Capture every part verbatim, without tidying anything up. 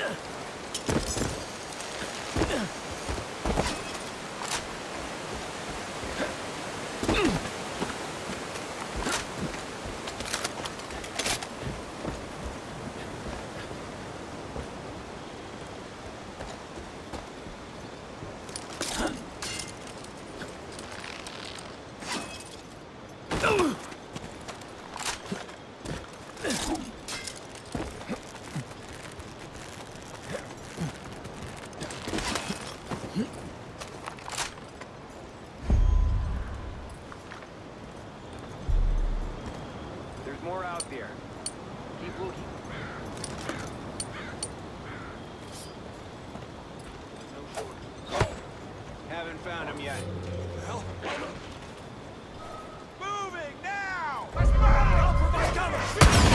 More out there. Keep looking. Haven't found him yet. Well, moving now! let's move! I'll provide cover!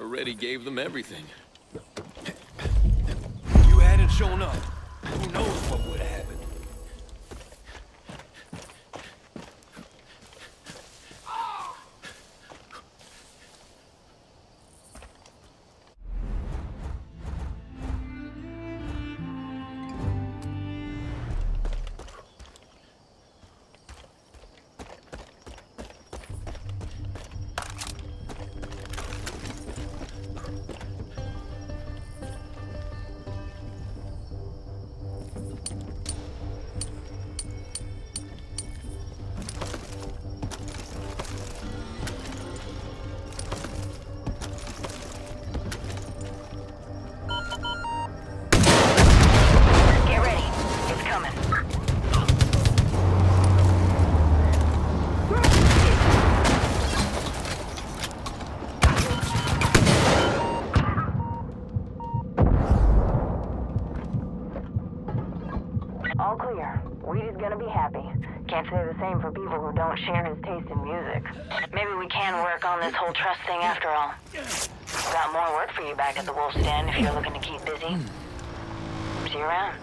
already gave them everything. You hadn't shown up. Who knows what would have happened? All clear. Weed is gonna be happy. Can't say the same for people who don't share his taste in music. Maybe we can work on this whole trust thing after all. Got more work for you back at the Wolf's Den if you're looking to keep busy. See you around.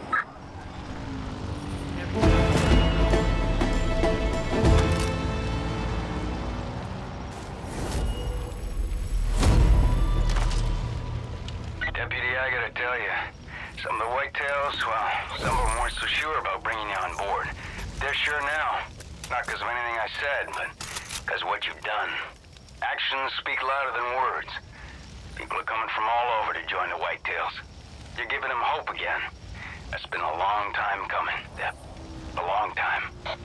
Deputy, I gotta tell you, some of the whitetails, well, some of them weren't so sure about bringing you on board. They're sure now. Not because of anything I said, but because of what you've done. Actions speak louder than words. People are coming from all over to join the whitetails. You're giving them hope again. That's been a long time coming, Dep. A long time.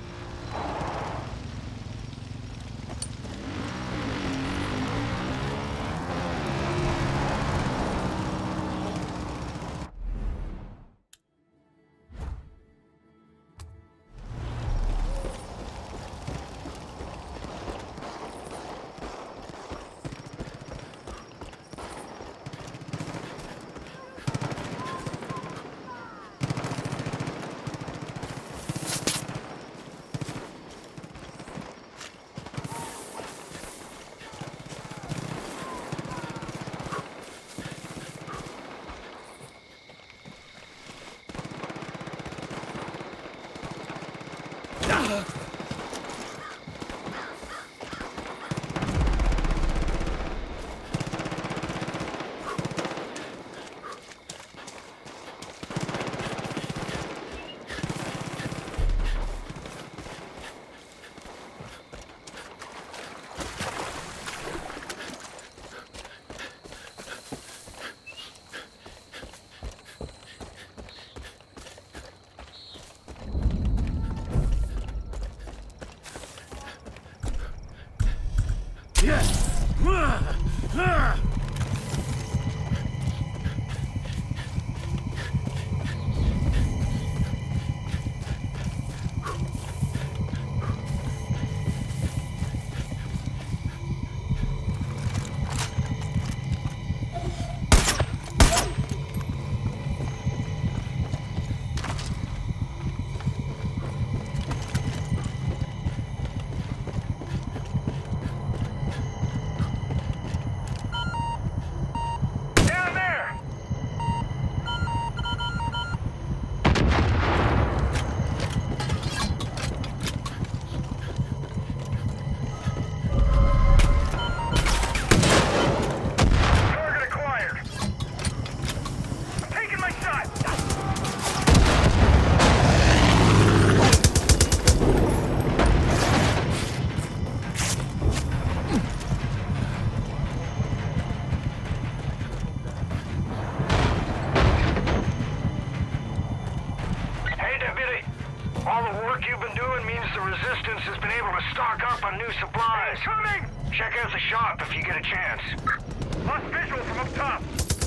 Check out the shop if you get a chance. Lost visual from up top.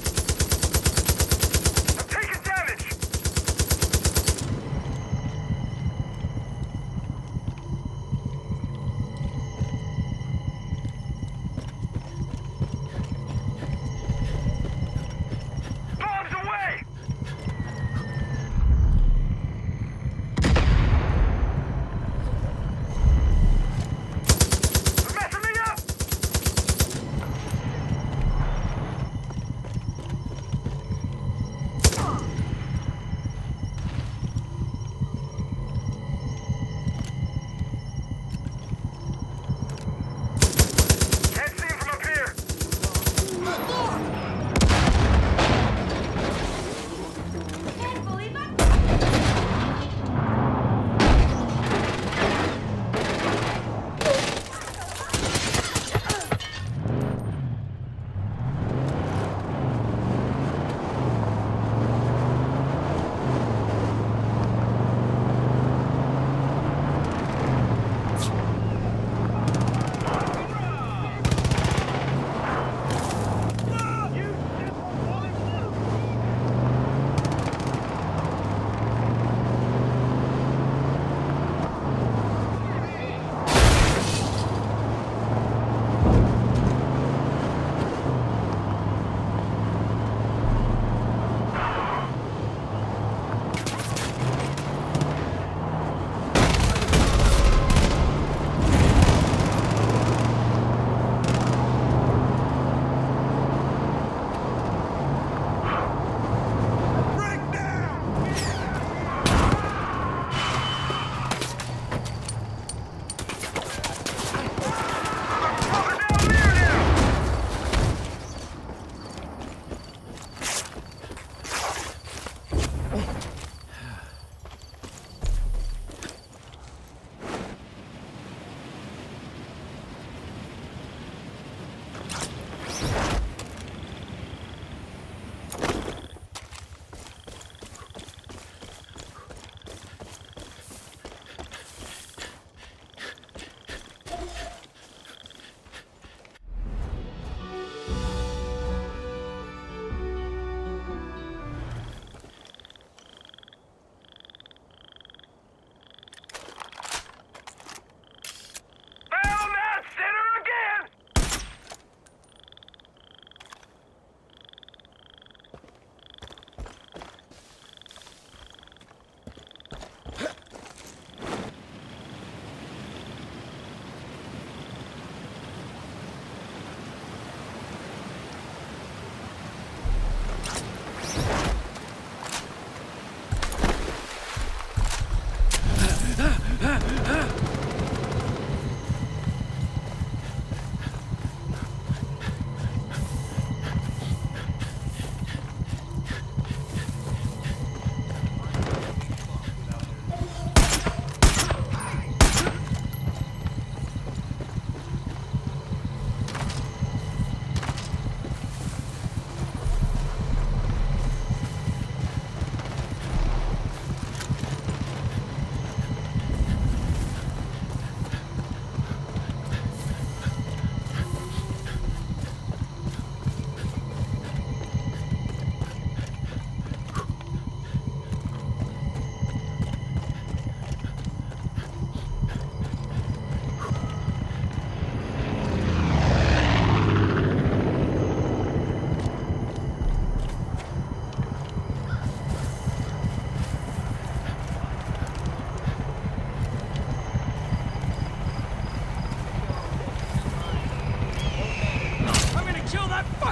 I'm taking damage. Bombs away! They're messing me up!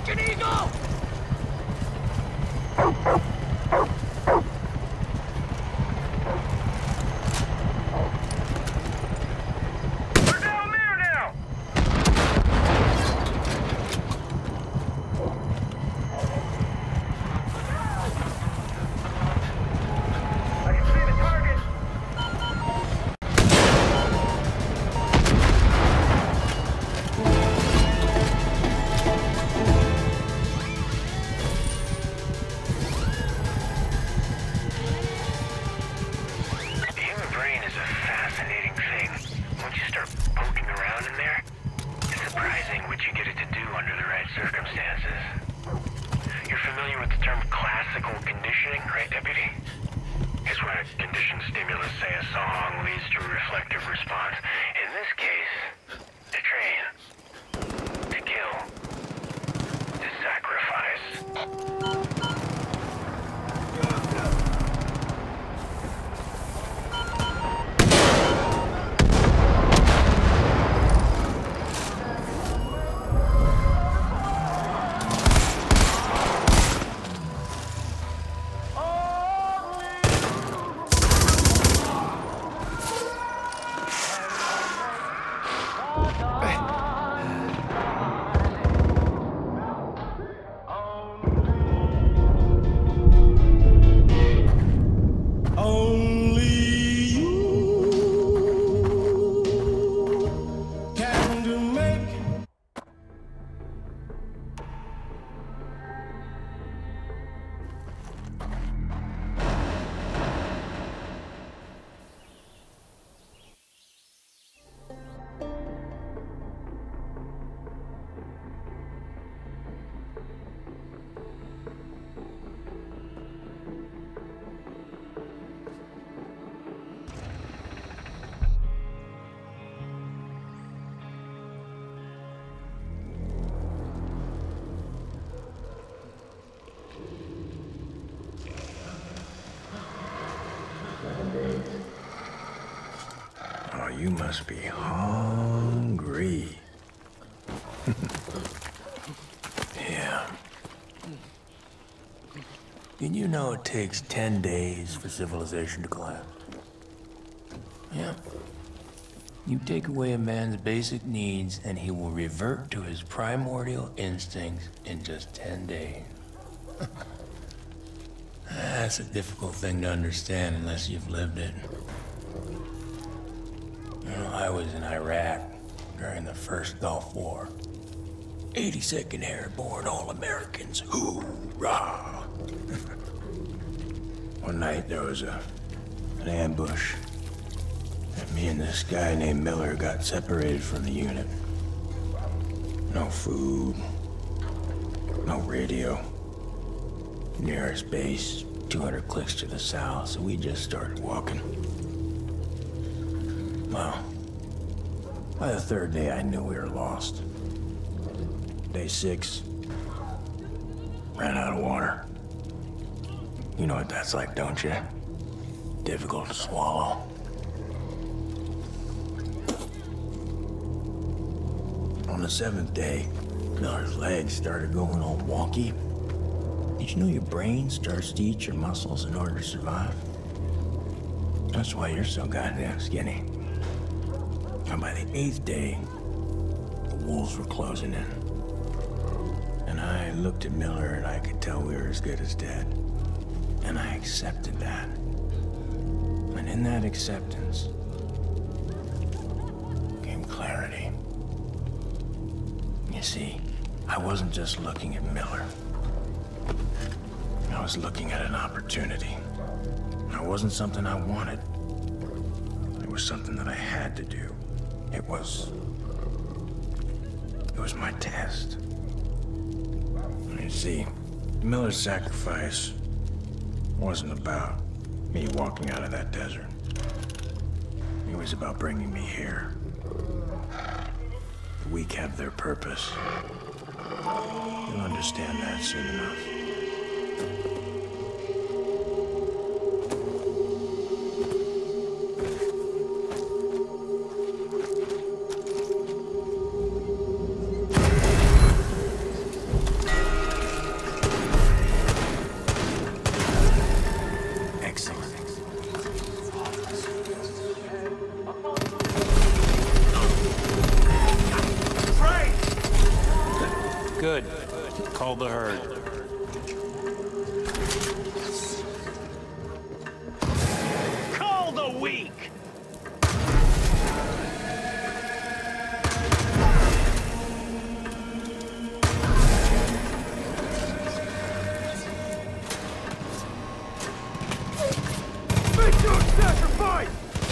fucking eagle! We're down there now! I can see the target! The human brain is a fascinating thing. Once you start poking around in there, it's surprising what you get it to do under the right circumstances. You're familiar with the term classical conditioning, right, Deputy? It's when a conditioned stimulus, say a song, leads to a reflective response. In this case, to train, to kill, to sacrifice. Oh, you must be hungry. Yeah. Did you know it takes ten days for civilization to collapse? Yeah. You take away a man's basic needs and he will revert to his primordial instincts in just ten days. That's a difficult thing to understand unless you've lived it. You know, I was in Iraq during the first Gulf War. eighty-second Airborne All-Americans, hoorah! One night there was a, an ambush. And me and this guy named Miller got separated from the unit. No food, no radio. Nearest base, two hundred clicks to the south, so we just started walking. Well, by the third day, I knew we were lost. Day six, ran out of water. You know what that's like, don't you? Difficult to swallow. On the seventh day, Miller's legs started going all wonky. Did you know your brain starts to eat your muscles in order to survive? That's why you're so goddamn skinny. And by the eighth day, the wolves were closing in. And I looked at Miller and I could tell we were as good as dead. And I accepted that. And in that acceptance came clarity. You see, I wasn't just looking at Miller. I was looking at an opportunity. It wasn't something I wanted. It was something that I had to do. It was... It was my test. You see, Miller's sacrifice wasn't about me walking out of that desert. It was about bringing me here. The weak have their purpose. You'll understand that soon enough. control the herd. Call the weak! Make your sacrifice!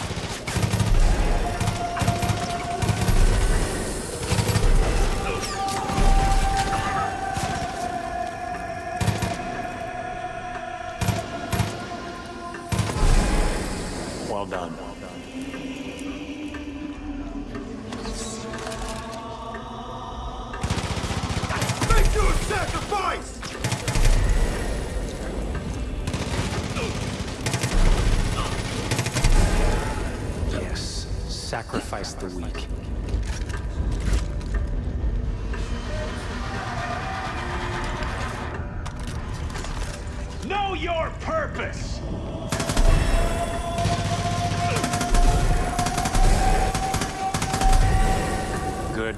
Well done. Make your sacrifice! Yes, sacrifice the weak. Know your purpose! Good.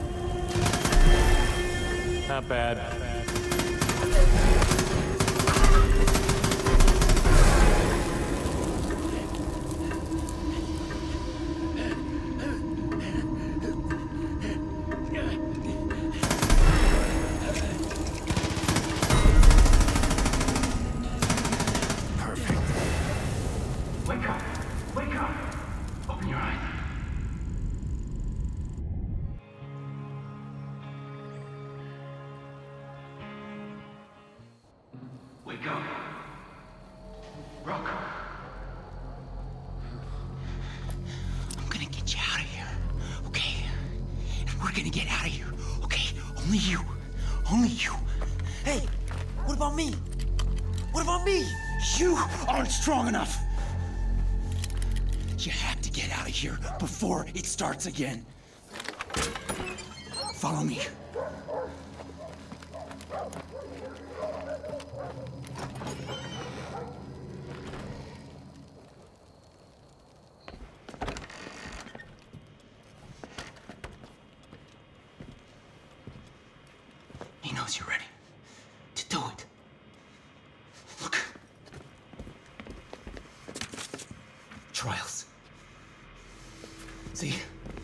Not bad. Wake up! Wake up! Open your eyes. Wake up. Rocco. I'm gonna get you out of here, okay? And we're gonna get out of here, okay? Only you. Only you. Hey, what about me? What about me? You aren't strong enough. You have to get out of here before it starts again. Follow me. He knows you're ready to do it. Look. Trials. See?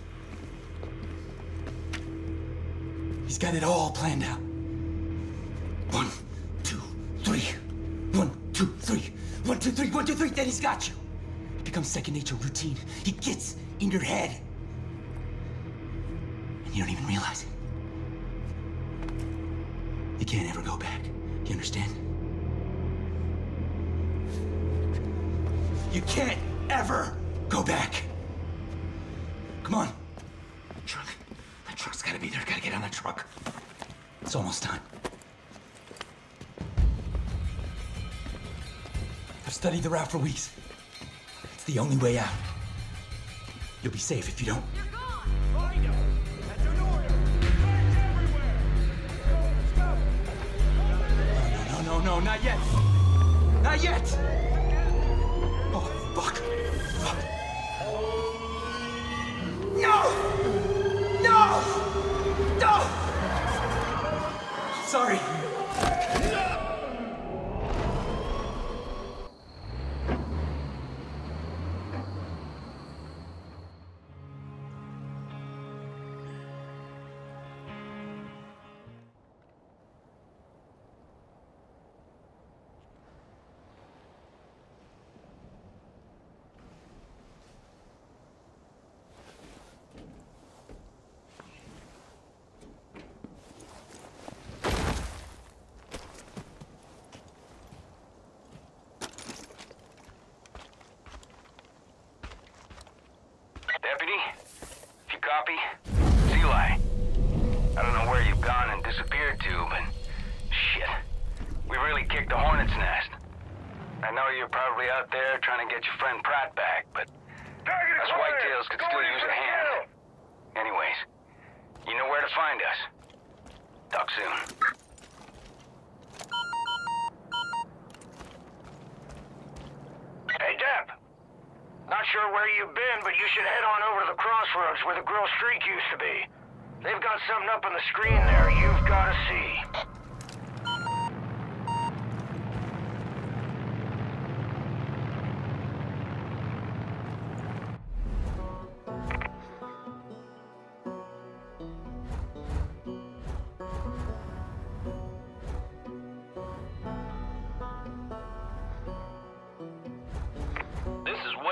He's got it all planned out. One, two, three. One, two, three. One, two, three. One, two, three. Then he's got you. It becomes second nature, routine. He gets in your head. And you don't even realize it. You can't ever go back. You understand? You can't ever go back. Come on. Truck. That truck's gotta be there. Gotta get on that truck. It's almost time. I've studied the route for weeks. It's the only way out. You'll be safe if you don't. You're gone! I know! That's an order! Flags everywhere! Let's go! No, no, no, not yet. Not yet. Oh, fuck. Fuck. No! No! No! Sorry. Deputy, if you copy, it's Eli. I don't know where you've gone and disappeared to, but shit. We really kicked the hornet's nest. I know you're probably out there trying to get your friend Pratt back, but us whitetails could still use a hand. Anyways, you know where to find us. Talk soon. Hey, Dep. Not sure where you've been, but you should head on over to the crossroads where the Grill Streak used to be. They've got something up on the screen there you've got to see.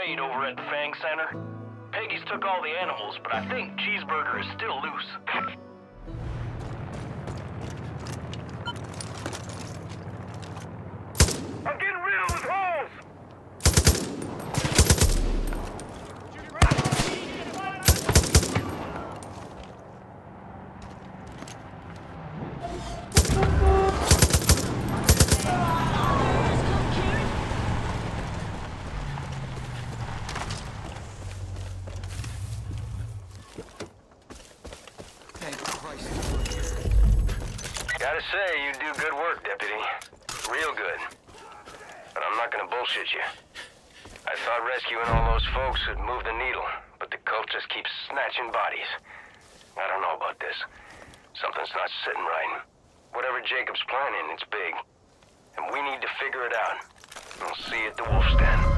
raid over at the Fang Center. Peggy's took all the animals, but I think Cheeseburger is still loose. I'm getting rid of those holes! Gotta say, you do good work, Deputy. Real good. But I'm not gonna bullshit you. I thought rescuing all those folks would move the needle, but the cult just keeps snatching bodies. I don't know about this. Something's not sitting right. Whatever Jacob's planning, it's big. And we need to figure it out. I'll see you at the Wolf Den.